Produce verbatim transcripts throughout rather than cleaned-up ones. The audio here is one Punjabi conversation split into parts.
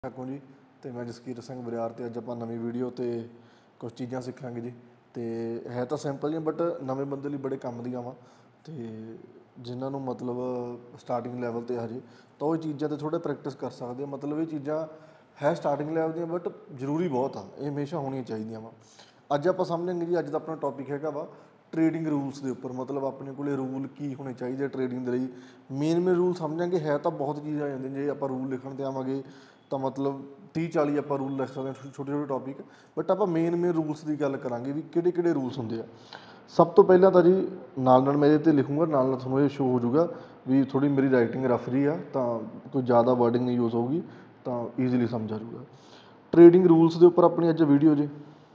ਠਾਕੁਰ ਜੀ ਤੇ ਮੈਂ ਜਸਕੀਰ ਸਿੰਘ ਬਰਿਆਰ ਤੇ ਅੱਜ ਆਪਾਂ ਨਵੀਂ ਵੀਡੀਓ ਤੇ ਕੁਝ ਚੀਜ਼ਾਂ ਸਿੱਖਾਂਗੇ ਜੀ। ਤੇ ਹੈ ਤਾਂ ਸਿੰਪਲ ਹੀ ਬਟ ਨਵੇਂ ਬੰਦੇ ਲਈ ਬੜੇ ਕੰਮ ਦੀਆਂ ਵਾ ਤੇ ਜਿਨ੍ਹਾਂ ਨੂੰ ਮਤਲਬ ਸਟਾਰਟਿੰਗ ਲੈਵਲ ਤੇ ਹਜੇ ਤਾਂ ਉਹ ਚੀਜ਼ਾਂ ਤੇ ਥੋੜਾ ਪ੍ਰੈਕਟਿਸ ਕਰ ਸਕਦੇ ਆ। ਮਤਲਬ ਇਹ ਚੀਜ਼ਾਂ ਹੈ ਸਟਾਰਟਿੰਗ ਲੈਵਲ ਦੀਆਂ ਬਟ ਜ਼ਰੂਰੀ ਬਹੁਤ ਆ, ਇਹ ਹਮੇਸ਼ਾ ਹੋਣੀਆਂ ਚਾਹੀਦੀਆਂ ਵਾ। ਅੱਜ ਆਪਾਂ ਸਮਝਾਂਗੇ ਜੀ, ਅੱਜ ਦਾ ਆਪਣਾ ਟੌਪਿਕ ਹੈਗਾ ਵਾ ਟ੍ਰੇਡਿੰਗ ਰੂਲਸ ਦੇ ਉੱਪਰ। ਮਤਲਬ ਆਪਣੇ ਕੋਲੇ ਰੂਲ ਕੀ ਹੋਣੇ ਚਾਹੀਦੇ ਟ੍ਰੇਡਿੰਗ ਦੇ ਲਈ। ਮੇਨ ਮੇਨ ਰੂਲ ਸਮਝਾਂਗੇ। ਹੈ ਤਾਂ ਬਹੁਤ ਚੀਜ਼ਾਂ ਆ ਜਾਂਦੀਆਂ, ਜੇ ਆਪਾਂ ਰੂਲ ਲਿਖਣ ਤੇ ਆਵਾਂਗੇ ਤਾਂ ਮਤਲਬ ਤੀਹ ਚਾਲੀ ਆਪਾਂ ਰੂਲ ਲਿਖ ਸਕਦੇ ਹਾਂ, ਛੋਟੇ ਛੋਟੇ ਟੌਪਿਕ। ਬਟ ਆਪਾਂ ਮੇਨ ਮੇਨ ਰੂਲਸ ਦੀ ਗੱਲ ਕਰਾਂਗੇ ਵੀ ਕਿਹੜੇ ਕਿਹੜੇ ਰੂਲਸ ਹੁੰਦੇ ਆ। ਸਭ ਤੋਂ ਪਹਿਲਾਂ ਤਾਂ ਜੀ ਨਾਲ ਨਾਲ ਮੈਂ ਇਹਦੇ 'ਤੇ ਲਿਖੂੰਗਾ, ਨਾਲ ਨਾਲ ਤੁਹਾਨੂੰ ਇਹ ਸ਼ੋ ਹੋ ਜਾਊਗਾ ਵੀ ਥੋੜ੍ਹੀ ਮੇਰੀ ਰਾਈਟਿੰਗ ਰਫ ਰਹੀ ਆ, ਤਾਂ ਕੋਈ ਜ਼ਿਆਦਾ ਵਰਡਿੰਗ ਨਹੀਂ ਯੂਜ਼ ਹੋਊਗੀ, ਤਾਂ ਈਜ਼ੀਲੀ ਸਮਝ ਆ ਜਾਊਗਾ। ਟ੍ਰੇਡਿੰਗ ਰੂਲਸ ਦੇ ਉੱਪਰ ਆਪਣੀ ਅੱਜ ਵੀਡੀਓ ਜੀ।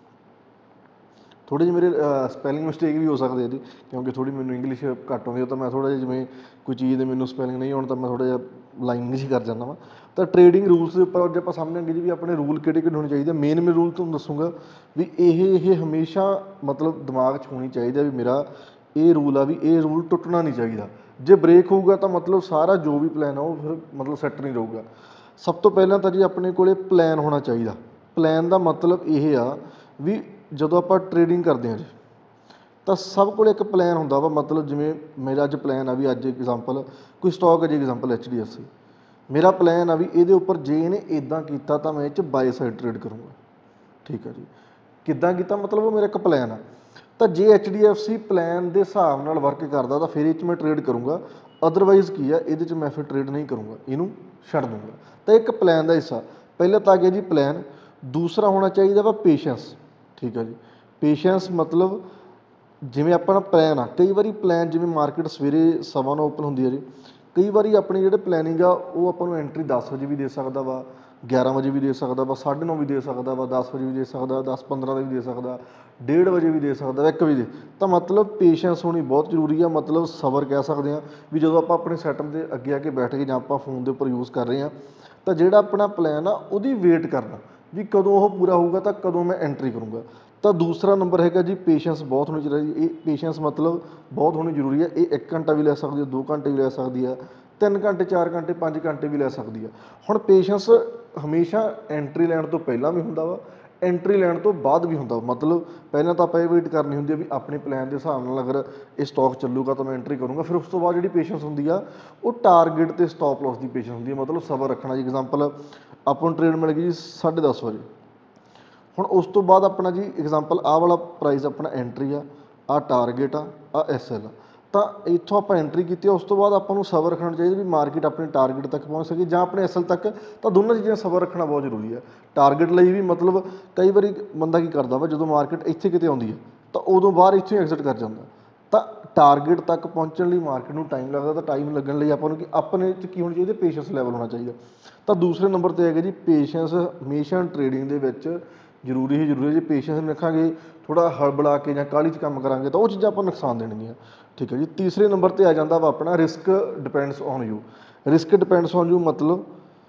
ਥੋੜ੍ਹੇ ਜਿਹੇ ਮੇਰੇ ਸਪੈਲਿੰਗ ਮਿਸਟੇਕ ਵੀ ਹੋ ਸਕਦੇ ਇਹਦੀ, ਕਿਉਂਕਿ ਥੋੜ੍ਹੀ ਮੈਨੂੰ ਇੰਗਲਿਸ਼ ਘੱਟ ਆਉਂਦੀ ਆ, ਤਾਂ ਮੈਂ ਥੋੜ੍ਹਾ ਜਿਹਾ ਜਿਵੇਂ ਕੋਈ ਚੀਜ਼ ਦੇ ਮੈਨੂੰ ਸਪੈਲਿੰਗ ਨਹੀਂ ਆਉਣ ਤਾਂ ਮੈਂ ਥੋੜ੍ਹਾ ਜਿਹਾ ਲਾਈਨ ਜਿਹੀ ਕਰ ਜਾਂਦਾ ਵਾ। ਤਾਂ ਟ੍ਰੇਡਿੰਗ ਰੂਲਸ ਦੇ ਉੱਪਰ ਅੱਜ ਆਪਾਂ ਸਮਝਾਂਗੇ ਜੀ ਵੀ ਆਪਣੇ ਰੂਲ ਕਿਹੜੇ ਕਿਹੜੇ ਹੋਣੇ ਚਾਹੀਦੇ। ਮੇਨ ਮੇਨ ਰੂਲ ਤੁਹਾਨੂੰ ਦੱਸੂਗਾ ਵੀ ਇਹ ਇਹ ਹਮੇਸ਼ਾ ਮਤਲਬ ਦਿਮਾਗ 'ਚ ਹੋਣੀ ਚਾਹੀਦੀ ਵੀ ਮੇਰਾ ਇਹ ਰੂਲ ਆ, ਵੀ ਇਹ ਰੂਲ ਟੁੱਟਣਾ ਨਹੀਂ ਚਾਹੀਦਾ। ਜੇ ਬ੍ਰੇਕ ਹੋਊਗਾ ਤਾਂ ਮਤਲਬ ਸਾਰਾ ਜੋ ਵੀ ਪਲਾਨ ਆ ਉਹ ਫਿਰ ਮਤਲਬ ਸੈੱਟ ਨਹੀਂ ਰਹੂਗਾ। ਸਭ ਤੋਂ ਪਹਿਲਾਂ ਤਾਂ ਜੀ ਆਪਣੇ ਕੋਲ ਪਲਾਨ ਹੋਣਾ ਚਾਹੀਦਾ। ਪਲਾਨ ਦਾ ਮਤਲਬ ਇਹ ਆ ਵੀ ਜਦੋਂ ਆਪਾਂ ਟ੍ਰੇਡਿੰਗ ਕਰਦੇ ਹਾਂ ਜੀ ਤਾਂ ਸਭ ਕੋਲ ਇੱਕ ਪਲਾਨ ਹੁੰਦਾ ਵਾ। ਮਤਲਬ ਜਿਵੇਂ ਮੇਰਾ ਅੱਜ ਪਲਾਨ ਆ ਵੀ ਅੱਜ ਐਗਜ਼ਾਮਪਲ ਕੋਈ ਸਟਾਕ ਹੈ ਜੀ, example H D F C. ਮੇਰਾ ਪਲਾਨ ਆ ਵੀ ਇਹਦੇ ਉੱਪਰ ਜੇ ਇਹਨੇ ਇੱਦਾਂ ਕੀਤਾ ਤਾਂ ਮੈਂ ਇਹ 'ਚ ਬਾਏ ਸਾਈਡ ਟ੍ਰੇਡ ਕਰੂੰਗਾ। ਠੀਕ ਆ ਜੀ, ਕਿੱਦਾਂ ਕੀਤਾ ਮਤਲਬ ਉਹ ਮੇਰਾ ਇੱਕ ਪਲਾਨ ਆ। ਤਾਂ ਜੇ H D F C plan ਦੇ ਹਿਸਾਬ ਨਾਲ ਵਰਕ ਕਰਦਾ ਤਾਂ ਫਿਰ ਇਹ 'ਚ ਮੈਂ ਟ੍ਰੇਡ ਕਰੂੰਗਾ। ਅਦਰਵਾਈਜ਼ ਕੀ ਆ, ਇਹਦੇ 'ਚ ਮੈਂ ਫਿਰ ਟ੍ਰੇਡ ਨਹੀਂ ਕਰੂੰਗਾ, ਇਹਨੂੰ ਛੱਡ ਦੂੰਗਾ। ਤਾਂ ਇੱਕ ਪਲਾਨ ਦਾ ਹਿੱਸਾ ਪਹਿਲਾਂ ਤਾਂ ਆ ਗਿਆ ਜੀ ਪਲਾਨ। ਦੂਸਰਾ ਹੋਣਾ ਚਾਹੀਦਾ ਵਾ ਪੇਸ਼ੈਂਸ। ਠੀਕ ਆ ਜੀ, ਪੇਸ਼ੈਂਸ ਮਤਲਬ ਜਿਵੇਂ ਆਪਣਾ ਪਲਾਨ ਆ, ਕਈ ਵਾਰੀ ਪਲਾਨ ਜਿਵੇਂ ਮਾਰਕੀਟ ਸਵੇਰੇ ਸਵਾ ਨੂੰ ਓਪਨ ਹੁੰਦੀ ਹੈ ਜੀ, ਕਈ ਵਾਰੀ ਆਪਣੀ ਜਿਹੜੇ ਪਲੈਨਿੰਗ ਆ ਉਹ ਆਪਾਂ ਨੂੰ ਐਂਟਰੀ ਦਸ ਵਜੇ ਵੀ ਦੇ ਸਕਦਾ ਵਾ, ਗਿਆਰਾਂ ਵਜੇ ਵੀ ਦੇ ਸਕਦਾ ਵਾ, ਸਾਢੇ ਨੌ ਵੀ ਦੇ ਸਕਦਾ ਵਾ, ਦਸ ਵਜੇ ਵੀ ਦੇ ਸਕਦਾ, ਦਸ ਪੰਦਰਾਂ ਦਾ ਵੀ ਦੇ ਸਕਦਾ, ਡੇਢ ਵਜੇ ਵੀ ਦੇ ਸਕਦਾ, ਇੱਕ ਵਜੇ। ਤਾਂ ਮਤਲਬ ਪੇਸ਼ੈਂਸ ਹੋਣੀ ਬਹੁਤ ਜ਼ਰੂਰੀ ਆ। ਮਤਲਬ ਸਬਰ ਕਹਿ ਸਕਦੇ ਹਾਂ ਵੀ ਜਦੋਂ ਆਪਾਂ ਆਪਣੇ ਸੈਟਅਪ ਦੇ ਅੱਗੇ ਆ ਕੇ ਬੈਠ ਕੇ ਜਾਂ ਆਪਾਂ ਫੋਨ ਦੇ ਉੱਪਰ ਯੂਜ਼ ਕਰ ਰਹੇ ਹਾਂ ਤਾਂ ਜਿਹੜਾ ਆਪਣਾ ਪਲਾਨ ਆ ਉਹਦੀ ਵੇਟ ਕਰਨਾ ਵੀ ਕਦੋਂ ਉਹ ਪੂਰਾ ਹੋਊਗਾ ਤਾਂ ਕਦੋਂ ਮੈਂ ਐਂਟਰੀ ਕਰੂੰਗਾ। ਤਾਂ ਦੂਸਰਾ ਨੰਬਰ ਹੈਗਾ ਜੀ ਪੇਸ਼ੈਂਸ ਬਹੁਤ ਹੋਣੀ ਚਾਹੀਦੀ। ਇਹ ਪੇਸ਼ੈਂਸ ਮਤਲਬ ਬਹੁਤ ਹੋਣੀ ਜ਼ਰੂਰੀ ਹੈ। ਇਹ ਇੱਕ ਘੰਟਾ ਵੀ ਲੈ ਸਕਦੀ ਹੈ, ਦੋ ਘੰਟੇ ਵੀ ਲੈ ਸਕਦੀ ਹੈ, ਤਿੰਨ ਘੰਟੇ ਚਾਰ ਘੰਟੇ ਪੰਜ ਘੰਟੇ ਵੀ ਲੈ ਸਕਦੀ ਆ। ਹੁਣ ਪੇਸ਼ੈਂਸ ਹਮੇਸ਼ਾ ਐਂਟਰੀ ਲੈਣ ਤੋਂ ਪਹਿਲਾਂ ਵੀ ਹੁੰਦਾ ਵਾ, ਐਂਟਰੀ ਲੈਣ ਤੋਂ ਬਾਅਦ ਵੀ ਹੁੰਦਾ। ਮਤਲਬ ਪਹਿਲਾਂ ਤਾਂ ਆਪਾਂ ਇਹ ਵੇਟ ਕਰਨੀ ਹੁੰਦੀ ਆ ਵੀ ਆਪਣੇ ਪਲਾਨ ਦੇ ਹਿਸਾਬ ਨਾਲ ਅਗਰ ਇਹ ਸਟਾਕ ਚੱਲੂਗਾ ਤਾਂ ਮੈਂ ਐਂਟਰੀ ਕਰੂੰਗਾ। ਫਿਰ ਉਸ ਤੋਂ ਬਾਅਦ ਜਿਹੜੀ ਪੇਸ਼ੈਂਸ ਹੁੰਦੀ ਆ ਉਹ ਟਾਰਗੇਟ ਅਤੇ ਸਟਾਪ ਲੋਸ ਦੀ ਪੇਸ਼ੈਂਸ ਹੁੰਦੀ ਹੈ। ਮਤਲਬ ਸਬਰ ਰੱਖਣਾ ਜੀ। ਐਗਜ਼ਾਮਪਲ ਆਪਾਂ ਨੂੰ ਟ੍ਰੇਡ ਮਿਲ ਗਈ ਜੀ ਸਾਢੇ ਦਸ ਵਜੇ। ਹੁਣ ਉਸ ਤੋਂ ਬਾਅਦ ਆਪਣਾ ਜੀ ਐਗਜ਼ਾਮਪਲ ਆਹ ਵਾਲਾ ਪ੍ਰਾਈਸ ਆਪਣਾ ਐਂਟਰੀ ਆ, ਆਹ ਟਾਰਗੇਟ ਆ, ਆਹ ਐਸ ਐਲ ਆ। ਤਾਂ ਇੱਥੋਂ ਆਪਾਂ ਐਂਟਰੀ ਕੀਤੀ, ਉਸ ਤੋਂ ਬਾਅਦ ਆਪਾਂ ਨੂੰ ਸਬਰ ਰੱਖਣਾ ਚਾਹੀਦਾ ਵੀ ਮਾਰਕੀਟ ਆਪਣੇ ਟਾਰਗੇਟ ਤੱਕ ਪਹੁੰਚ ਸਕੇ ਜਾਂ ਆਪਣੇ ਐਸ ਐਲ ਤੱਕ। ਤਾਂ ਦੋਨਾਂ ਚੀਜ਼ਾਂ ਸਬਰ ਰੱਖਣਾ ਬਹੁਤ ਜ਼ਰੂਰੀ ਹੈ। ਟਾਰਗੇਟ ਲਈ ਵੀ ਮਤਲਬ ਕਈ ਵਾਰੀ ਬੰਦਾ ਕੀ ਕਰਦਾ ਵਾ, ਜਦੋਂ ਮਾਰਕੀਟ ਇੱਥੇ ਕਿਤੇ ਆਉਂਦੀ ਹੈ ਤਾਂ ਉਦੋਂ ਬਾਹਰ ਇੱਥੋਂ ਐਗਜ਼ਿਟ ਕਰ ਜਾਂਦਾ। ਤਾਂ ਟਾਰਗੇਟ ਤੱਕ ਪਹੁੰਚਣ ਲਈ ਮਾਰਕੀਟ ਨੂੰ ਟਾਈਮ ਲੱਗਦਾ, ਤਾਂ ਟਾਈਮ ਲੱਗਣ ਲਈ ਆਪਾਂ ਨੂੰ ਕੀ ਆਪਣੇ 'ਚ ਕੀ ਹੋਣੀ ਚਾਹੀਦੀ, ਪੇਸ਼ੈਂਸ ਲੈਵਲ ਹੋਣਾ ਚਾਹੀਦਾ। ਤਾਂ ਦੂਸਰੇ ਨੰਬਰ 'ਤੇ ਹੈਗਾ ਜੀ ਪੇਸ਼ੈਂਸ ਹਮੇਸ਼ਾ ਟ੍ਰੇਡਿੰਗ ਦੇ ਵਿੱਚ ਜ਼ਰੂਰੀ ਹੀ ਜ਼ਰੂਰੀ ਹੈ। ਜੇ ਪੇਸ਼ੈਂਸ ਨਹੀਂ ਰੱਖਾਂਗੇ, ਥੋੜ੍ਹਾ ਹੜਬੜਾ ਕੇ ਜਾਂ ਕਾਹਲੀ 'ਚ ਕੰਮ ਕਰਾਂਗੇ ਤਾਂ ਉਹ ਚੀਜ਼ਾਂ ਆਪਾਂ ਨੁਕਸਾਨ ਦੇਣਗੀਆਂ। ਠੀਕ ਹੈ ਜੀ। ਤੀਸਰੇ ਨੰਬਰ 'ਤੇ ਆ ਜਾਂਦਾ ਵਾ ਆਪਣਾ risk depends on you. Risk depends on you ਮਤਲਬ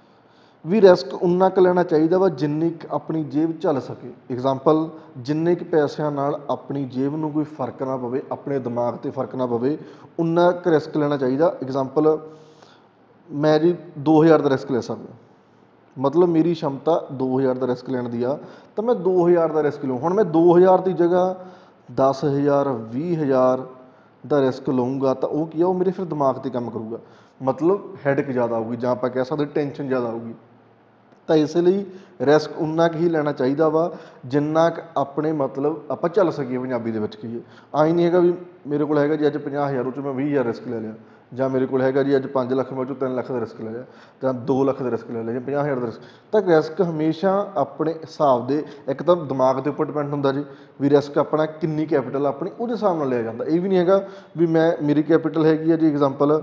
ਵੀ ਰਿਸਕ ਉਨਾ ਕੁ ਲੈਣਾ ਚਾਹੀਦਾ ਵਾ ਜਿੰਨੀ ਕੁ ਆਪਣੀ ਜੇਬ ਚੱਲ ਸਕੇ। ਐਗਜ਼ਾਮਪਲ ਜਿੰਨੇ ਕੁ ਪੈਸਿਆਂ ਨਾਲ ਆਪਣੀ ਜੇਬ ਨੂੰ ਕੋਈ ਫਰਕ ਨਾ ਪਵੇ, ਆਪਣੇ ਦਿਮਾਗ 'ਤੇ ਫਰਕ ਨਾ ਪਵੇ, ਉਨਾ ਕੁ ਰਿਸਕ ਲੈਣਾ ਚਾਹੀਦਾ। ਐਗਜ਼ਾਮਪਲ ਮੈਂ ਜੀ ਦੋ ਹਜ਼ਾਰ ਦਾ ਰਿਸਕ ਲੈ ਸਕਦਾ। ਮਤਲਬ ਮੇਰੀ ਸ਼ਮਤਾ ਦੋ ਹਜ਼ਾਰ ਦਾ ਰਿਸਕ ਲੈਣ ਦੀ ਆ ਤਾਂ ਮੈਂ ਦੋ ਹਜ਼ਾਰ ਦਾ ਰਿਸਕ ਲਊਂ। ਹੁਣ ਮੈਂ ਦੋ ਹਜ਼ਾਰ ਦੀ ਜਗ੍ਹਾ ਦਸ ਹਜ਼ਾਰ ਵੀਹ ਹਜ਼ਾਰ ਦਾ ਰਿਸਕ ਲਊਂਗਾ ਤਾਂ ਉਹ ਕੀ ਆ, ਉਹ ਮੇਰੇ ਫਿਰ ਦਿਮਾਗ 'ਤੇ ਕੰਮ ਕਰੂਗਾ। ਮਤਲਬ ਹੈਡਕ ਜ਼ਿਆਦਾ ਆਊਗੀ ਜਾਂ ਆਪਾਂ ਕਹਿ ਸਕਦੇ ਟੈਨਸ਼ਨ ਜ਼ਿਆਦਾ ਆਊਗੀ। ਤਾਂ ਇਸ ਲਈ ਰਿਸਕ ਉਨਾ ਕੁ ਹੀ ਲੈਣਾ ਚਾਹੀਦਾ ਵਾ ਜਿੰਨਾ ਕੁ ਆਪਣੇ ਮਤਲਬ ਆਪਾਂ ਚੱਲ ਸਕੀਏ। ਪੰਜਾਬੀ ਦੇ ਵਿੱਚ ਕਹੀਏ, ਆਈ ਨਹੀਂ ਹੈਗਾ ਵੀ ਮੇਰੇ ਕੋਲ ਹੈਗਾ ਜੀ ਅੱਜ ਪੰਜਾਹ ਹਜ਼ਾਰ ਉਹ 'ਚੋਂ ਮੈਂ ਵੀਹ ਹਜ਼ਾਰ ਰਿਸਕ ਲੈ ਲਿਆ, ਜਾਂ ਮੇਰੇ ਕੋਲ ਹੈਗਾ ਜੀ ਅੱਜ ਪੰਜ ਲੱਖ ਮੈਂ ਉਹ 'ਚੋਂ ਤਿੰਨ ਲੱਖ ਦਾ ਰਿਸਕ ਲੈ ਲਿਆ, ਜਾਂ ਦੋ ਲੱਖ ਦਾ ਰਿਸਕ ਲੈ ਲਿਆ, ਜਾਂ ਪੰਜਾਹ ਹਜ਼ਾਰ ਦਾ ਰਿਸਕ। ਤਾਂ ਰਿਸਕ ਹਮੇਸ਼ਾ ਆਪਣੇ ਹਿਸਾਬ ਦੇ, ਇੱਕ ਤਾਂ ਦਿਮਾਗ ਦੇ ਉੱਪਰ ਡਿਪੈਂਡ ਹੁੰਦਾ ਜੀ ਵੀ ਰਿਸਕ ਆਪਣਾ ਕਿੰਨੀ ਕੈਪੀਟਲ ਆਪਣੀ ਉਹਦੇ ਹਿਸਾਬ ਨਾਲ ਲਿਆ ਜਾਂਦਾ। ਇਹ ਵੀ ਨਹੀਂ ਹੈਗਾ ਵੀ ਮੈਂ ਮੇਰੀ ਕੈਪੀਟਲ ਹੈਗੀ ਆ ਜੀ ਐਗਜ਼ਾਮਪਲ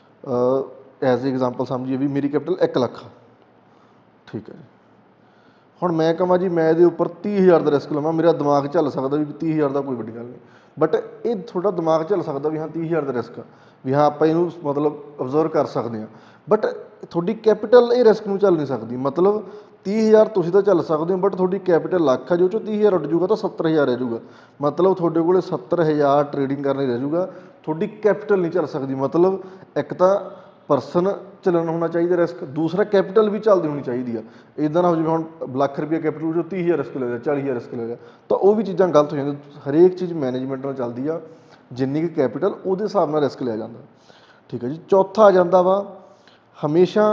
ਐਜ਼ ਐਗਜ਼ਾਮਪਲ ਸਮਝੀਏ ਵੀ ਮੇਰੀ ਕੈਪੀਟਲ ਇੱਕ ਲੱਖ। ਠੀਕ ਹੈ ਜੀ। ਹੁਣ ਮੈਂ ਕਹਾਂ ਜੀ ਮੈਂ ਇਹਦੇ ਉੱਪਰ ਤੀਹ ਹਜ਼ਾਰ ਦਾ ਰਿਸਕ ਲਵਾਂ, ਮੇਰਾ ਦਿਮਾਗ ਝੱਲ ਸਕਦਾ ਵੀ ਤੀਹ ਹਜ਼ਾਰ ਦਾ ਕੋਈ ਵੱਡੀ ਗੱਲ ਨਹੀਂ, ਬਟ ਇਹ ਤੁਹਾਡਾ ਦਿਮਾਗ ਝੱਲ ਸਕਦਾ ਵੀ ਹਾਂ ਤੀਹ ਹਜ਼ਾਰ ਦਾ ਰਿਸਕ ਆ, ਵੀ ਹਾਂ ਆਪਾਂ ਇਹਨੂੰ ਮਤਲਬ ਅਬਜ਼ਰਵ ਕਰ ਸਕਦੇ ਹਾਂ। ਬਟ ਤੁਹਾਡੀ ਕੈਪੀਟਲ ਇਹ ਰਿਸਕ ਨੂੰ ਝੱਲ ਨਹੀਂ ਸਕਦੀ। ਮਤਲਬ ਤੀਹ ਹਜ਼ਾਰ ਤੁਸੀਂ ਤਾਂ ਝੱਲ ਸਕਦੇ ਹੋ ਬਟ ਤੁਹਾਡੀ ਕੈਪੀਟਲ ਲੱਖ ਆ, ਜੋ 'ਚੋਂ ਤੀਹ ਹਜ਼ਾਰ ਉੱਡ ਜੂਗਾ ਤਾਂ ਸੱਤਰ ਹਜ਼ਾਰ ਰਹਿ ਜੂਗਾ। ਮਤਲਬ ਤੁਹਾਡੇ ਕੋਲ ਸੱਤਰ ਹਜ਼ਾਰ ਟ੍ਰੇਡਿੰਗ ਕਰਨ ਲਈ ਰਹਿ ਜੂਗਾ, ਤੁਹਾਡੀ ਕੈਪੀਟਲ ਨਹੀਂ ਝੱਲ ਸਕਦੀ। ਮਤਲਬ ਇੱਕ ਤਾਂ ਪਰਸਨ ਚੱਲਣ ਹੋਣਾ ਚਾਹੀਦਾ ਰਿਸਕ, ਦੂਸਰਾ ਕੈਪੀਟਲ ਵੀ ਚੱਲਦੀ ਹੋਣੀ ਚਾਹੀਦੀ ਆ। ਇੱਦਾਂ ਨਾ ਹੋ ਜਿਵੇਂ ਹੁਣ ਲੱਖ ਰੁਪਈਆ ਕੈਪੀਟਲ ਜੋ ਤੀਹ ਹਜ਼ਾਰ ਰਿਸਕ ਲੈ ਲਿਆ, ਚਾਲੀ ਹਜ਼ਾਰ ਰਿਸਕ ਲੈ ਲਿਆ, ਤਾਂ ਉਹ ਵੀ ਚੀਜ਼ਾਂ ਗਲਤ ਹੋ ਜਾਂਦੀਆਂ। ਹਰੇਕ ਚੀਜ਼ ਮੈਨੇਜਮੈਂਟ ਨਾਲ ਚੱਲਦੀ ਆ, ਜਿੰਨੀ ਕੁ ਕੈਪੀਟਲ ਉਹਦੇ ਹਿਸਾਬ ਨਾਲ ਰਿਸਕ ਲਿਆ ਜਾਂਦਾ। ਠੀਕ ਹੈ ਜੀ। ਚੌਥਾ ਆ ਜਾਂਦਾ ਵਾ ਹਮੇਸ਼ਾ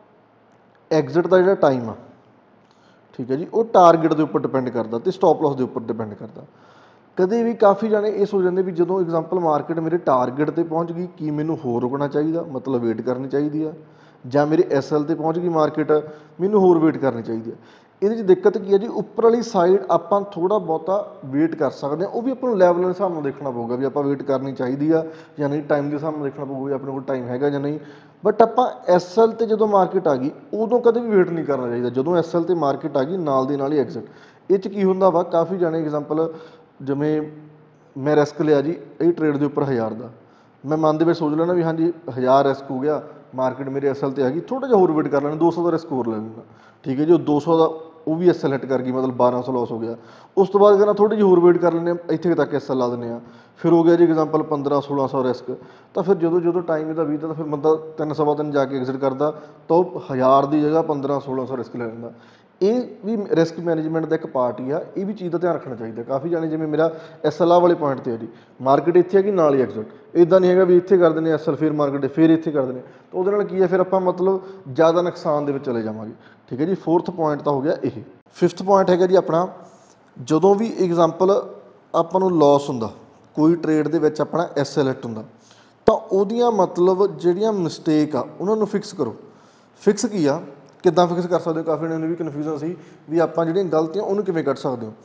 ਐਗਜ਼ਿਟ ਦਾ ਜਿਹੜਾ ਟਾਈਮ ਆ, ਠੀਕ ਹੈ ਜੀ, ਉਹ ਟਾਰਗੇਟ ਦੇ ਉੱਪਰ ਡਿਪੈਂਡ ਕਰਦਾ ਅਤੇ ਸਟੋਪ ਲੋਸ ਦੇ ਉੱਪਰ ਡਿਪੈਂਡ ਕਰਦਾ। ਕਦੇ ਵੀ ਕਾਫੀ ਜਾਣੇ ਇਹ ਸੋਚ ਜਾਂਦੇ ਵੀ ਜਦੋਂ ਐਗਜ਼ਾਮਪਲ ਮਾਰਕੀਟ ਮੇਰੇ ਟਾਰਗੇਟ 'ਤੇ ਪਹੁੰਚ ਗਈ, ਕੀ ਮੈਨੂੰ ਹੋਰ ਰੁਕਣਾ ਚਾਹੀਦਾ, ਮਤਲਬ ਵੇਟ ਕਰਨੀ ਚਾਹੀਦੀ ਆ, ਜਾਂ ਮੇਰੇ ਐਸ ਐਲ 'ਤੇ ਪਹੁੰਚ ਗਈ ਮਾਰਕੀਟ, ਮੈਨੂੰ ਹੋਰ ਵੇਟ ਕਰਨੀ ਚਾਹੀਦੀ ਆ। ਇਹਦੇ 'ਚ ਦਿੱਕਤ ਕੀ ਹੈ ਜੀ, ਉੱਪਰ ਵਾਲੀ ਸਾਈਡ ਆਪਾਂ ਥੋੜ੍ਹਾ ਬਹੁਤਾ ਵੇਟ ਕਰ ਸਕਦੇ ਹਾਂ, ਉਹ ਵੀ ਆਪਾਂ ਨੂੰ ਲੈਵਲ ਦੇ ਹਿਸਾਬ ਨਾਲ ਦੇਖਣਾ ਪਊਗਾ ਵੀ ਆਪਾਂ ਵੇਟ ਕਰਨੀ ਚਾਹੀਦੀ ਆ ਜਾਂ ਨਹੀਂ, ਟਾਈਮ ਦੇ ਹਿਸਾਬ ਨਾਲ ਦੇਖਣਾ ਪਊਗਾ ਵੀ ਆਪਣੇ ਕੋਲ ਟਾਈਮ ਹੈਗਾ ਜਾਂ ਨਹੀਂ। ਬਟ ਆਪਾਂ ਐਸ ਐਲ 'ਤੇ ਜਦੋਂ ਮਾਰਕੀਟ ਆ ਗਈ ਉਦੋਂ ਕਦੇ ਵੀ ਵੇਟ ਨਹੀਂ ਕਰਨਾ ਚਾਹੀਦਾ। ਜਦੋਂ ਐਸ ਐਲ 'ਤੇ ਮਾਰਕੀਟ ਆ ਗਈ ਨਾਲ ਦੀ ਨਾਲ ਹੀ ਐਗਜ਼ਿਟ। ਇਹ 'ਚ ਕੀ ਹੁੰਦਾ ਵਾ, ਕਾਫੀ ਜਾਣੇ ਐਗਜ਼ਾਮਪਲ ਜਿਵੇਂ ਮੈਂ ਰਿਸਕ ਲਿਆ ਜੀ ਇਹ ਟਰੇਡ ਦੇ ਉੱਪਰ ਹਜ਼ਾਰ ਦਾ, ਮੈਂ ਮਨ ਦੇ ਵਿੱਚ ਸੋਚ ਲੈਣਾ ਵੀ ਹਾਂਜੀ ਹਜ਼ਾਰ ਰਿਸਕ ਹੋ ਗਿਆ, ਮਾਰਕੀਟ ਮੇਰੇ ਐਸ ਐਲ 'ਤੇ ਆ ਗਈ, ਥੋੜ੍ਹਾ ਜਿਹਾ ਹੋਰ ਵੇਟ ਕਰ ਲੈਣਾ, ਦੋ ਸੌ ਦਾ ਰਿਸਕ ਹੋਰ ਲੈ ਲੈਣਾ। ਠੀਕ ਹੈ ਜੀ। ਉਹ ਦੋ ਸੌ ਦਾ ਉਹ ਵੀ ਐਸ ਐਲ ਹਿੱਟ ਕਰ ਗਈ, ਮਤਲਬ ਬਾਰਾਂ ਸੌ ਲੋਸ ਹੋ ਗਿਆ। ਉਸ ਤੋਂ ਬਾਅਦ ਕਹਿੰਦਾ ਥੋੜ੍ਹੀ ਜਿਹੀ ਹੋਰ ਵੇਟ ਕਰ ਲੈਂਦੇ ਹਾਂ, ਇੱਥੇ ਤੱਕ ਐਸ ਐਲ ਲਾ ਦਿੰਦੇ ਹਾਂ, ਫਿਰ ਹੋ ਗਿਆ ਜੀ ਐਗਜ਼ਾਮਪਲ ਪੰਦਰਾਂ ਸੋਲਾਂ ਸੌ ਰਿਸਕ। ਤਾਂ ਫਿਰ ਜਦੋਂ ਜਦੋਂ ਟਾਈਮ ਇਹਦਾ ਵੀਹ ਦਾ, ਤਾਂ ਫਿਰ ਬੰਦਾ ਤਿੰਨ ਸਵਾ ਤਿੰਨ ਜਾ ਕੇ ਐਗਜ਼ਿਟ ਕਰਦਾ, ਤਾਂ ਉਹ ਹਜ਼ਾਰ ਦੀ ਜਗ੍ਹਾ ਪੰਦਰਾਂ ਸੋਲਾਂ ਸੌ ਰਿਸਕ ਲੈ ਲੈਂਦਾ। ਇਹ ਵੀ ਰਿਸਕ ਮੈਨੇਜਮੈਂਟ ਦਾ ਇੱਕ ਪਾਰਟ ਹੀ ਆ, ਇਹ ਵੀ ਚੀਜ਼ ਦਾ ਧਿਆਨ ਰੱਖਣਾ ਚਾਹੀਦਾ। ਕਾਫੀ ਜਾਣੇ ਜਿਵੇਂ ਮੇਰਾ ਐਸ ਐਲ ਆਹ ਵਾਲੇ ਪੁਆਇੰਟ 'ਤੇ ਹੈ ਜੀ, ਮਾਰਕੀਟ ਇੱਥੇ ਹੈਗੀ ਨਾਲ ਹੀ ਐਗਜ਼ਿਟ, ਇੱਦਾਂ ਨਹੀਂ ਹੈਗਾ ਵੀ ਇੱਥੇ ਕਰ ਦਿੰਦੇ ਐਸ ਐਲ ਫਿਰ ਮਾਰਕੀਟ ਫਿਰ ਇੱਥੇ ਕਰ ਦਿੰਦੇ, ਤਾਂ ਉਹਦੇ ਨਾਲ ਕੀ ਹੈ ਫਿਰ ਆਪਾਂ ਮਤਲਬ ਜ਼ਿਆਦਾ ਨੁਕਸਾਨ ਦੇ ਵਿੱਚ ਚਲੇ ਜਾਵਾਂਗੇ। ਠੀਕ ਹੈ ਜੀ। ਫੋਰਥ ਪੁਆਇੰਟ ਤਾਂ ਹੋ ਗਿਆ ਇਹ। ਫਿਫਥ ਪੁਆਇੰਟ ਹੈਗਾ ਜੀ ਆਪਣਾ, ਜਦੋਂ ਵੀ ਐਗਜ਼ਾਮਪਲ ਆਪਾਂ ਨੂੰ ਲੋਸ ਹੁੰਦਾ ਕੋਈ ਟਰੇਡ ਦੇ ਵਿੱਚ, ਆਪਣਾ ਐਸ ਐਲ ਹਿੱਟ ਹੁੰਦਾ, ਤਾਂ ਉਹਦੀਆਂ ਮਤਲਬ ਜਿਹੜੀਆਂ ਮਿਸਟੇਕ ਆ ਉਹਨਾਂ ਨੂੰ ਫਿਕਸ ਕਰੋ। ਫਿਕਸ ਕੀ ਆ, ਕਿੱਦਾਂ ਫਿਕਸ ਕਰ ਸਕਦੇ ਹੋ, ਕਾਫੀ ਜਣਿਆਂ ਨੂੰ ਵੀ ਕਨਫਿਊਜ਼ਨ ਸੀ ਵੀ ਆਪਾਂ ਜਿਹੜੀਆਂ ਗਲਤੀਆਂ ਉਹਨੂੰ ਕਿਵੇਂ ਕੱਢ ਸਕਦੇ ਹੋ।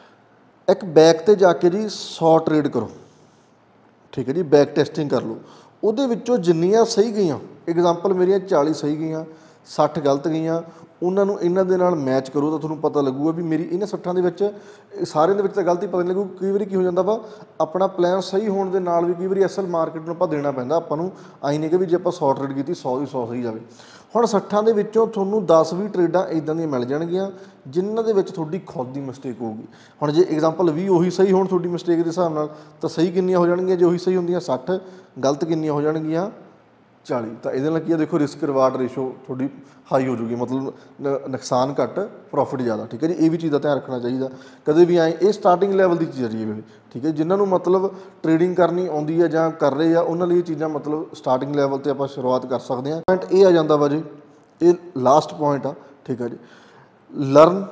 ਇੱਕ ਬੈਕ 'ਤੇ ਜਾ ਕੇ ਜੀ ਸੌ ਟਰੇਡ ਕਰੋ। ਠੀਕ ਹੈ ਜੀ। ਬੈਕ ਟੈਸਟਿੰਗ ਕਰ ਲਓ, ਉਹਦੇ ਵਿੱਚੋਂ ਜਿੰਨੀਆਂ ਸਹੀ ਗਈਆਂ, ਐਗਜ਼ਾਮਪਲ ਮੇਰੀਆਂ ਚਾਲੀ ਸਹੀ ਗਈਆਂ, ਸੱਠ ਗਲਤ ਗਈਆਂ, ਉਹਨਾਂ ਨੂੰ ਇਹਨਾਂ ਦੇ ਨਾਲ ਮੈਚ ਕਰੋ ਤਾਂ ਤੁਹਾਨੂੰ ਪਤਾ ਲੱਗੂਗਾ ਵੀ ਮੇਰੀ ਇਹਨਾਂ ਸੱਠਾਂ ਦੇ ਵਿੱਚ ਸਾਰਿਆਂ ਦੇ ਵਿੱਚ ਤਾਂ ਗਲਤੀ ਪਤਾ ਨਹੀਂ ਲੱਗੂ। ਕਈ ਵਾਰੀ ਕੀ ਹੋ ਜਾਂਦਾ ਵਾ, ਆਪਣਾ ਪਲਾਨ ਸਹੀ ਹੋਣ ਦੇ ਨਾਲ ਵੀ ਕਈ ਵਾਰੀ ਅਸਲ ਮਾਰਕੀਟ ਨੂੰ ਆਪਾਂ ਦੇਣਾ ਪੈਂਦਾ। ਆਪਾਂ ਨੂੰ ਆਈ ਨਹੀਂ ਕਿ ਵੀ ਜੇ ਆਪਾਂ ਸੌ ਟਰੇਡ ਕੀਤੀ ਸੌ ਦੀ ਸੌ ਸਹੀ ਜਾਵੇ। ਹੁਣ ਸੱਠਾਂ ਦੇ ਵਿੱਚੋਂ ਤੁਹਾਨੂੰ ਦਸ ਵੀਹ ਟਰੇਡਾਂ ਇੱਦਾਂ ਦੀਆਂ ਮਿਲ ਜਾਣਗੀਆਂ ਜਿਨ੍ਹਾਂ ਦੇ ਵਿੱਚ ਤੁਹਾਡੀ ਖੁਦ ਦੀ ਮਿਸਟੇਕ ਹੋਊਗੀ। ਹੁਣ ਜੇ ਐਗਜ਼ਾਮਪਲ ਵੀਹ ਉਹੀ ਸਹੀ ਹੋਣ ਤੁਹਾਡੀ ਮਿਸਟੇਕ ਦੇ ਹਿਸਾਬ ਨਾਲ, ਤਾਂ ਸਹੀ ਕਿੰਨੀਆਂ ਹੋ ਜਾਣਗੀਆਂ, ਜੇ ਉਹੀ ਸਹੀ ਹੁੰਦੀਆਂ ਸੱਠ, ਗਲਤ ਕਿੰਨੀਆਂ ਹੋ ਜਾਣਗੀਆਂ ਚਾਲੀ। ਤਾਂ ਇਹਦੇ ਨਾਲ ਕੀ ਆ, ਦੇਖੋ ਰਿਸਕ ਰਿਵਾਰਡ ਰੇਸ਼ੋ ਤੁਹਾਡੀ ਹਾਈ ਹੋ ਜੂਗੀ, ਮਤਲਬ ਨ ਨੁਕਸਾਨ ਘੱਟ ਪ੍ਰੋਫਿਟ ਜ਼ਿਆਦਾ। ਠੀਕ ਹੈ ਜੀ। ਇਹ ਵੀ ਚੀਜ਼ ਦਾ ਧਿਆਨ ਰੱਖਣਾ ਚਾਹੀਦਾ। ਕਦੇ ਵੀ ਆਏ, ਇਹ ਸਟਾਰਟਿੰਗ ਲੈਵਲ ਦੀ ਚੀਜ਼ ਹੈ ਜੀ ਇਹ ਵੇਲੇ। ਠੀਕ ਹੈ। ਜਿਨ੍ਹਾਂ ਨੂੰ ਮਤਲਬ ਟਰੇਡਿੰਗ ਕਰਨੀ ਆਉਂਦੀ ਹੈ ਜਾਂ ਕਰ ਰਹੇ ਆ, ਉਹਨਾਂ ਲਈ ਇਹ ਚੀਜ਼ਾਂ ਮਤਲਬ ਸਟਾਰਟਿੰਗ ਲੈਵਲ 'ਤੇ ਆਪਾਂ ਸ਼ੁਰੂਆਤ ਕਰ ਸਕਦੇ ਹਾਂ। ਪੁਆਇੰਟ ਇਹ ਆ ਜਾਂਦਾ ਵਾ ਜੀ, ਇਹ ਲਾਸਟ ਪੁਆਇੰਟ ਆ। ਠੀਕ ਹੈ ਜੀ। ਲਰਨ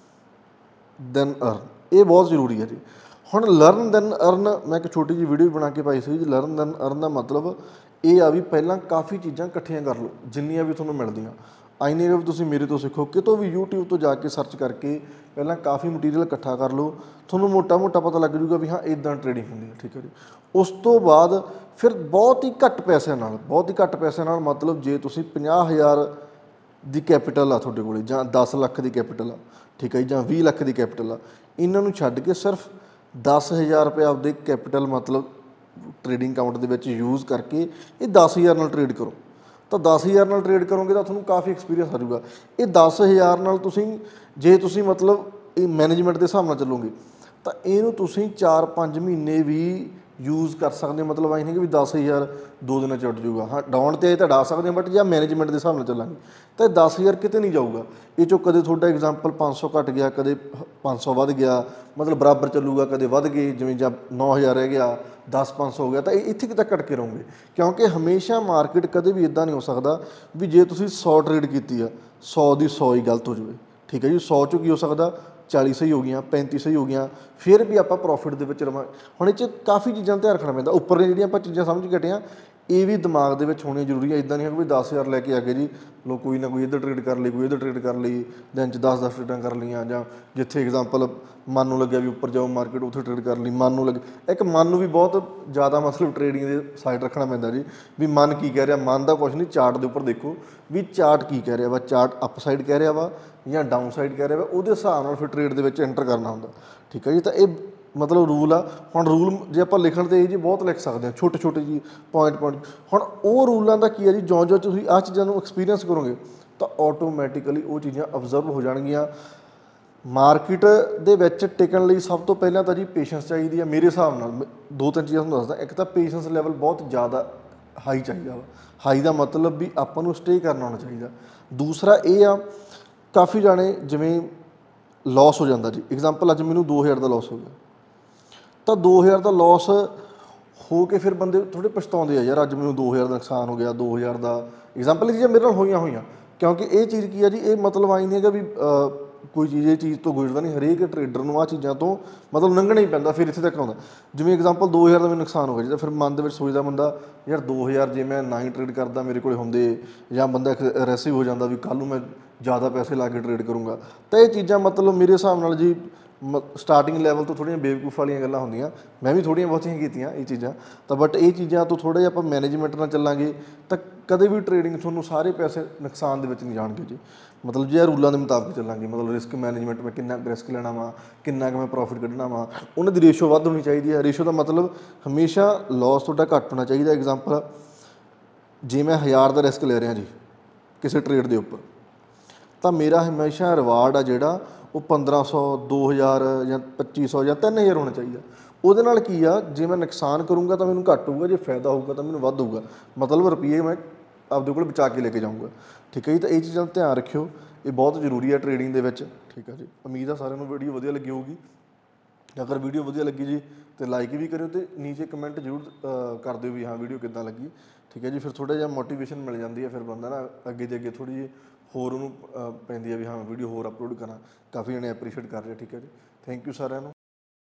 ਦੈਨ ਅਰਨ, ਇਹ ਬਹੁਤ ਜ਼ਰੂਰੀ ਹੈ ਜੀ। ਹੁਣ ਲਰਨ ਦੈਨ ਅਰਨ, ਮੈਂ ਇੱਕ ਛੋਟੀ ਜਿਹੀ ਵੀਡੀਓ ਬਣਾ ਕੇ ਪਾਈ ਸੀ ਜੀ। ਲਰਨ ਦੈਨ ਅਰਨ ਦਾ ਮਤਲਬ ਇਹ ਆ ਵੀ ਪਹਿਲਾਂ ਕਾਫੀ ਚੀਜ਼ਾਂ ਇਕੱਠੀਆਂ ਕਰ ਲਓ ਜਿੰਨੀਆਂ ਵੀ ਤੁਹਾਨੂੰ ਮਿਲਦੀਆਂ। ਆਈ ਨਹੀਂ ਵੀ ਤੁਸੀਂ ਮੇਰੇ ਤੋਂ ਸਿੱਖੋ, ਕਿਤੋਂ ਵੀ ਯੂਟਿਊਬ ਤੋਂ ਜਾ ਕੇ ਸਰਚ ਕਰਕੇ ਪਹਿਲਾਂ ਕਾਫੀ ਮਟੀਰੀਅਲ ਇਕੱਠਾ ਕਰ ਲਓ, ਤੁਹਾਨੂੰ ਮੋਟਾ ਮੋਟਾ ਪਤਾ ਲੱਗ ਜੂਗਾ ਵੀ ਹਾਂ ਇੱਦਾਂ ਟਰੇਡਿੰਗ ਹੁੰਦੀ ਹੈ। ਠੀਕ ਹੈ ਜੀ। ਉਸ ਤੋਂ ਬਾਅਦ ਫਿਰ ਬਹੁਤ ਹੀ ਘੱਟ ਪੈਸਿਆਂ ਨਾਲ, ਬਹੁਤ ਹੀ ਘੱਟ ਪੈਸਿਆਂ ਨਾਲ, ਮਤਲਬ ਜੇ ਤੁਸੀਂ ਪੰਜਾਹ ਹਜ਼ਾਰ ਦੀ ਕੈਪੀਟਲ ਆ ਤੁਹਾਡੇ ਕੋਲ, ਜਾਂ ਦਸ ਲੱਖ ਦੀ ਕੈਪੀਟਲ ਆ, ਠੀਕ ਹੈ ਜੀ, ਜਾਂ ਵੀਹ ਲੱਖ ਦੀ ਕੈਪੀਟਲ ਆ, ਇਹਨਾਂ ਨੂੰ ਛੱਡ ਕੇ ਸਿਰਫ ਦਸ ਹਜ਼ਾਰ ਰੁਪਏ ਆਪਦੇ ਕੈਪੀਟਲ ਮਤਲਬ ਟਰੇਡਿੰਗ ਅਕਾਊਂਟ ਦੇ ਵਿੱਚ ਯੂਜ਼ ਕਰਕੇ ਇਹ ਦਸ ਹਜ਼ਾਰ ਨਾਲ ਟਰੇਡ ਕਰੋ। ਤਾਂ ਦਸ ਹਜ਼ਾਰ ਨਾਲ ਟਰੇਡ ਕਰੋਗੇ ਤਾਂ ਤੁਹਾਨੂੰ ਕਾਫੀ ਐਕਸਪੀਰੀਅੰਸ ਆ ਜਾਊਗਾ। ਇਹ ਦਸ ਹਜ਼ਾਰ ਨਾਲ ਤੁਸੀਂ ਜੇ ਤੁਸੀਂ ਮਤਲਬ ਇਹ ਮੈਨੇਜਮੈਂਟ ਦੇ ਹਿਸਾਬ ਨਾਲ ਚੱਲੋਗੇ ਤਾਂ ਇਹਨੂੰ ਤੁਸੀਂ ਚਾਰ ਪੰਜ ਮਹੀਨੇ ਵੀ ਯੂਜ਼ ਕਰ ਸਕਦੇ ਹੋ। ਮਤਲਬ ਆਈ ਨਹੀਂ ਕਿ ਵੀ ਦਸ ਹਜ਼ਾਰ ਦੋ ਦਿਨਾਂ 'ਚ ਉੱਡ ਜਾਊਗਾ। ਹਾਂ ਡਾਊਨ 'ਤੇ ਤਾਂ ਡਾ ਸਕਦੇ ਹੋ, ਬਟ ਜੇ ਮੈਨੇਜਮੈਂਟ ਦੇ ਹਿਸਾਬ ਨਾਲ ਚੱਲਾਂਗੇ ਤਾਂ ਇਹ ਦਸ ਹਜ਼ਾਰ ਕਿਤੇ ਨਹੀਂ ਜਾਊਗਾ। ਇਹ 'ਚੋਂ ਕਦੇ ਤੁਹਾਡਾ ਐਗਜ਼ਾਮਪਲ ਪੰਜ ਸੌ ਘੱਟ ਗਿਆ, ਕਦੇ ਪੰਜ ਸੌ ਵੱਧ ਗਿਆ, ਮਤਲਬ ਬਰਾਬਰ ਚੱਲੂਗਾ, ਕਦੇ ਵੱਧ ਗਏ, ਜਿਵੇਂ ਜਾਂ ਨੌ ਹਜ਼ਾਰ ਰਹਿ ਗਿਆ, ਦਸ ਪੰਜ ਸੌ ਹੋ ਗਿਆ, ਤਾਂ ਇਹ ਇੱਥੇ ਕਿਤੇ ਘੱਟ ਕੇ ਰਹੋਗੇ। ਕਿਉਂਕਿ ਹਮੇਸ਼ਾ ਮਾਰਕੀਟ ਕਦੇ ਵੀ ਇੱਦਾਂ ਨਹੀਂ ਹੋ ਸਕਦਾ ਵੀ ਜੇ ਤੁਸੀਂ ਸੌ ਟਰੇਡ ਕੀਤੀ ਆ, ਸੌ ਦੀ ਸੌ ਹੀ ਗਲਤ ਹੋ ਜਾਵੇ। ਠੀਕ ਹੈ ਜੀ। ਸੌ 'ਚੋਂ ਕੀ ਹੋ ਸਕਦਾ, ਚਾਲੀ ਸਹੀ ਹੋ ਗਈਆਂ, ਪੈਂਤੀ ਸਹੀ ਹੋ ਗਈਆਂ, ਫਿਰ ਵੀ ਆਪਾਂ ਪ੍ਰੋਫਿਟ ਦੇ ਵਿੱਚ ਰਵਾਂ। ਹੁਣ ਇਹ 'ਚ ਕਾਫੀ ਚੀਜ਼ਾਂ ਦਾ ਧਿਆਨ ਰੱਖਣਾ ਪੈਂਦਾ। ਉੱਪਰ ਜਿਹੜੀਆਂ ਆਪਾਂ ਚੀਜ਼ਾਂ ਸਮਝ ਘਟੇ ਆ, ਇਹ ਵੀ ਦਿਮਾਗ ਦੇ ਵਿੱਚ ਹੋਣੀਆਂ ਜ਼ਰੂਰੀ ਹੈ। ਇੱਦਾਂ ਨਹੀਂ ਹੈ ਕਿ ਦਸ ਹਜ਼ਾਰ ਲੈ ਕੇ ਆ ਗਏ ਜੀ, ਲੋ ਕੋਈ ਨਾ ਕੋਈ ਇੱਧਰ ਟਰੇਡ ਕਰ ਲਈ, ਕੋਈ ਇੱਧਰ ਟਰੇਡ ਕਰ ਲਈ, ਦਿਨ 'ਚ ਦਸ ਦਸ ਟਰੇਡਾਂ ਕਰ ਲਈਆਂ, ਜਾਂ ਜਿੱਥੇ ਐਗਜ਼ਾਮਪਲ ਮਨ ਨੂੰ ਲੱਗਿਆ ਵੀ ਉੱਪਰ ਜਾਓ ਮਾਰਕੀਟ, ਉੱਥੇ ਟਰੇਡ ਕਰ ਲਈ। ਮਨ ਨੂੰ ਲੱਗੇ ਇੱਕ ਮਨ ਨੂੰ ਵੀ ਬਹੁਤ ਜ਼ਿਆਦਾ ਮਤਲਬ ਟਰੇਡਿੰਗ ਦੇ ਸਾਈਡ ਰੱਖਣਾ ਪੈਂਦਾ ਜੀ, ਵੀ ਮਨ ਕੀ ਕਹਿ ਰਿਹਾ। ਮਨ ਦਾ ਕੁਛ ਨਹੀਂ, ਚਾਰਟ ਦੇ ਉੱਪਰ ਦੇਖੋ ਵੀ ਚਾਰਟ ਕੀ ਕਹਿ ਰਿਹਾ ਵਾ, ਚਾਰਟ ਅਪ ਸਾਈਡ ਕਹਿ ਰਿਹਾ ਵਾ ਜਾਂ ਡਾਊਨ ਸਾਈਡ ਕਹਿ ਰਿਹਾ ਵਾ, ਉਹਦੇ ਹਿਸਾਬ ਨਾਲ ਫਿਰ ਟਰੇਡ ਦੇ ਵਿੱਚ ਐਂਟਰ ਕਰਨਾ ਹੁੰਦਾ। ਠੀਕ ਹੈ ਜੀ। ਤਾਂ ਇਹ ਮਤਲਬ ਰੂਲ ਆ। ਹੁਣ ਰੂਲ ਜੇ ਆਪਾਂ ਲਿਖਣ 'ਤੇ ਇਹ ਜੀ ਬਹੁਤ ਲਿਖ ਸਕਦੇ ਹਾਂ, ਛੋਟੇ ਛੋਟੇ ਜੀ ਪੁਆਇੰਟ ਪੁਆਇੰਟ। ਹੁਣ ਉਹ ਰੂਲਾਂ ਦਾ ਕੀ ਹੈ ਜੀ, ਜਿਉਂ ਜਿਉਂ ਤੁਸੀਂ ਆਹ ਚੀਜ਼ਾਂ ਨੂੰ ਐਕਸਪੀਰੀਅੰਸ ਕਰੋਗੇ ਤਾਂ ਆਟੋਮੈਟਿਕਲੀ ਉਹ ਚੀਜ਼ਾਂ ਅਬਜ਼ਰਵ ਹੋ ਜਾਣਗੀਆਂ। ਮਾਰਕੀਟ ਦੇ ਵਿੱਚ ਟਿਕਣ ਲਈ ਸਭ ਤੋਂ ਪਹਿਲਾਂ ਤਾਂ ਜੀ ਪੇਸ਼ੈਂਸ ਚਾਹੀਦੀ ਹੈ। ਮੇਰੇ ਹਿਸਾਬ ਨਾਲ ਦੋ ਤਿੰਨ ਚੀਜ਼ਾਂ ਤੁਹਾਨੂੰ ਦੱਸਦਾ। ਇੱਕ ਤਾਂ ਪੇਸ਼ੈਂਸ ਲੈਵਲ ਬਹੁਤ ਜ਼ਿਆਦਾ ਹਾਈ ਚਾਹੀਦਾ ਵਾ। ਹਾਈ ਦਾ ਮਤਲਬ ਵੀ ਆਪਾਂ ਨੂੰ ਸਟੇ ਕਰਨਾ ਆਉਣਾ ਚਾਹੀਦਾ। ਦੂਸਰਾ ਇਹ ਆ, ਕਾਫੀ ਜਾਣੇ ਜਿਵੇਂ ਲੋਸ ਹੋ ਜਾਂਦਾ ਜੀ, ਐਗਜ਼ਾਮਪਲ ਅੱਜ ਮੈਨੂੰ ਦੋ ਹਜ਼ਾਰ ਦਾ ਲੋਸ ਹੋ ਗਿਆ, ਤਾਂ ਦੋ ਹਜ਼ਾਰ ਦਾ ਲੋਸ ਹੋ ਕੇ ਫਿਰ ਬੰਦੇ ਥੋੜ੍ਹੇ ਪਛਤਾਉਂਦੇ ਆ, ਯਾਰ ਅੱਜ ਮੈਨੂੰ ਦੋ ਹਜ਼ਾਰ ਦਾ ਨੁਕਸਾਨ ਹੋ ਗਿਆ, ਦੋ ਹਜ਼ਾਰ ਦਾ ਐਗਜ਼ਾਮਪਲ ਇਹ ਚੀਜ਼ਾਂ ਮੇਰੇ ਨਾਲ ਹੋਈਆਂ ਹੋਈਆਂ। ਕਿਉਂਕਿ ਇਹ ਚੀਜ਼ ਕੀ ਆ ਜੀ, ਇਹ ਮਤਲਬ ਆਈ ਨਹੀਂ ਹੈਗਾ ਵੀ ਕੋਈ ਚੀਜ਼ ਇਹ ਚੀਜ਼ ਤੋਂ ਗੁਜ਼ਰਦਾ ਨਹੀਂ, ਹਰੇਕ ਟਰੇਡਰ ਨੂੰ ਆਹ ਚੀਜ਼ਾਂ ਤੋਂ ਮਤਲਬ ਲੰਘਣਾ ਹੀ ਪੈਂਦਾ, ਫਿਰ ਇੱਥੇ ਤੱਕ ਆਉਂਦਾ। ਜਿਵੇਂ ਐਗਜ਼ਾਮਪਲ ਦੋ ਹਜ਼ਾਰ ਦਾ ਮੈਨੂੰ ਨੁਕਸਾਨ ਹੋ ਗਿਆ ਜੀ, ਤਾਂ ਫਿਰ ਮਨ ਦੇ ਵਿੱਚ ਸੋਚਦਾ ਬੰਦਾ, ਯਾਰ ਦੋ ਹਜ਼ਾਰ ਜੇ ਮੈਂ ਨਾ ਹੀ ਟਰੇਡ ਕਰਦਾ ਮੇਰੇ ਕੋਲ ਹੁੰਦੇ, ਜਾਂ ਬੰਦਾ ਐਗਰੈਸਿਵ ਹੋ ਜਾਂਦਾ ਵੀ ਕੱਲ੍ਹ ਨੂੰ ਮੈਂ ਜ਼ਿਆਦਾ ਪੈਸੇ ਲਾ ਕੇ ਟਰੇਡ ਕਰੂੰਗਾ। ਤਾਂ ਇਹ ਚੀਜ਼ਾਂ ਮਤਲਬ ਮੇਰੇ ਹਿਸਾਬ ਨਾਲ ਜੀ ਮ ਸਟਾਰਟਿੰਗ ਲੈਵਲ ਤੋਂ ਥੋੜ੍ਹੀਆਂ ਬੇਵਕੂਫ ਵਾਲੀਆਂ ਗੱਲਾਂ ਹੁੰਦੀਆਂ। ਮੈਂ ਵੀ ਥੋੜ੍ਹੀਆਂ ਬਹੁਤੀਆਂ ਕੀਤੀਆਂ ਇਹ ਚੀਜ਼ਾਂ, ਤਾਂ ਬਟ ਇਹ ਚੀਜ਼ਾਂ ਤੋਂ ਥੋੜ੍ਹਾ ਜਿਹਾ ਆਪਾਂ ਮੈਨੇਜਮੈਂਟ ਨਾਲ ਚੱਲਾਂਗੇ ਤਾਂ ਕਦੇ ਵੀ ਟਰੇਡਿੰਗ ਤੁਹਾਨੂੰ ਸਾਰੇ ਪੈਸੇ ਨੁਕਸਾਨ ਦੇ ਵਿੱਚ ਨਹੀਂ ਜਾਣਗੇ ਜੀ। ਮਤਲਬ ਜੇ ਰੂਲਾਂ ਦੇ ਮੁਤਾਬਿਕ ਚੱਲਾਂਗੇ, ਮਤਲਬ ਰਿਸਕ ਮੈਨੇਜਮੈਂਟ, ਮੈਂ ਕਿੰਨਾ ਰਿਸਕ ਲੈਣਾ ਵਾ, ਕਿੰਨਾ ਕੁ ਮੈਂ ਪ੍ਰੋਫਿਟ ਕੱਢਣਾ ਵਾ, ਉਹਨਾਂ ਦੀ ਰੇਸ਼ੋ ਵੱਧ ਹੋਣੀ ਚਾਹੀਦੀ ਹੈ। ਰੇਸ਼ੋ ਦਾ ਮਤਲਬ ਹਮੇਸ਼ਾ ਲੋਸ ਤੁਹਾਡਾ ਘੱਟ ਹੋਣਾ ਚਾਹੀਦਾ। ਐਗਜ਼ਾਮਪਲ ਜੇ ਮੈਂ ਹਜ਼ਾਰ ਦਾ ਰਿਸਕ ਲੈ ਰਿਹਾ ਜੀ ਕਿਸੇ ਟਰੇਡ ਦੇ ਉੱਪਰ, ਤਾਂ ਮੇਰਾ ਹਮੇਸ਼ਾ ਰਿਵਾਰਡ ਆ ਜਿਹੜਾ ਉਹ ਪੰਦਰਾਂ ਸੌ, ਦੋ ਹਜ਼ਾਰ ਜਾਂ ਪੱਚੀ ਸੌ ਜਾਂ ਤਿੰਨ ਹਜ਼ਾਰ ਹੋਣਾ ਚਾਹੀਦਾ। ਉਹਦੇ ਨਾਲ ਕੀ ਆ, ਜੇ ਮੈਂ ਨੁਕਸਾਨ ਕਰੂੰਗਾ ਤਾਂ ਮੈਨੂੰ ਘੱਟ ਹੋਊਗਾ, ਜੇ ਫਾਇਦਾ ਹੋਊਗਾ ਤਾਂ ਮੈਨੂੰ ਵੱਧ ਹੋਊਗਾ। ਮਤਲਬ ਰੁਪਈਏ ਮੈਂ ਆਪਦੇ ਕੋਲ ਬਚਾ ਕੇ ਲੈ ਕੇ ਜਾਊਂਗਾ। ਠੀਕ ਹੈ ਜੀ, ਤਾਂ ਇਹ ਚੀਜ਼ਾਂ ਦਾ ਧਿਆਨ ਰੱਖਿਓ, ਇਹ ਬਹੁਤ ਜ਼ਰੂਰੀ ਹੈ ਟਰੇਡਿੰਗ ਦੇ ਵਿੱਚ। ਠੀਕ ਹੈ ਜੀ, ਉਮੀਦ ਆ ਸਾਰਿਆਂ ਨੂੰ ਵੀਡੀਓ ਵਧੀਆ ਲੱਗੀ ਹੋਊਗੀ। ਅਗਰ ਵੀਡੀਓ ਵਧੀਆ ਲੱਗੀ ਜੀ ਤਾਂ ਲਾਈਕ ਵੀ ਕਰਿਓ, ਅਤੇ ਨੀਚੇ ਕਮੈਂਟ ਜ਼ਰੂਰ ਕਰ ਦਿਓ ਵੀ ਹਾਂ ਵੀਡੀਓ ਕਿੱਦਾਂ ਲੱਗੀ। ਠੀਕ ਹੈ ਜੀ, ਫਿਰ ਥੋੜ੍ਹਾ ਜਿਹਾ ਮੋਟੀਵੇਸ਼ਨ ਮਿਲ ਜਾਂਦੀ ਹੈ, ਫਿਰ ਬੰਦਾ ਨਾ ਅੱਗੇ ਦੇ ਅੱਗੇ ਥੋੜ੍ਹੀ ਜਿਹੀ ਹੋਰ ਉਹਨੂੰ ਪੈਂਦੀ ਹੈ ਵੀ ਹਾਂ ਵੀਡੀਓ ਹੋਰ ਅਪਲੋਡ ਕਰਾਂ। ਕਾਫੀ ਜਣੇ ਐਪਰੀਸ਼ੀਏਟ ਕਰ ਰਹੇ। ਠੀਕ ਹੈ ਜੀ, ਥੈਂਕ ਯੂ ਸਾਰਿਆਂ ਨੂੰ।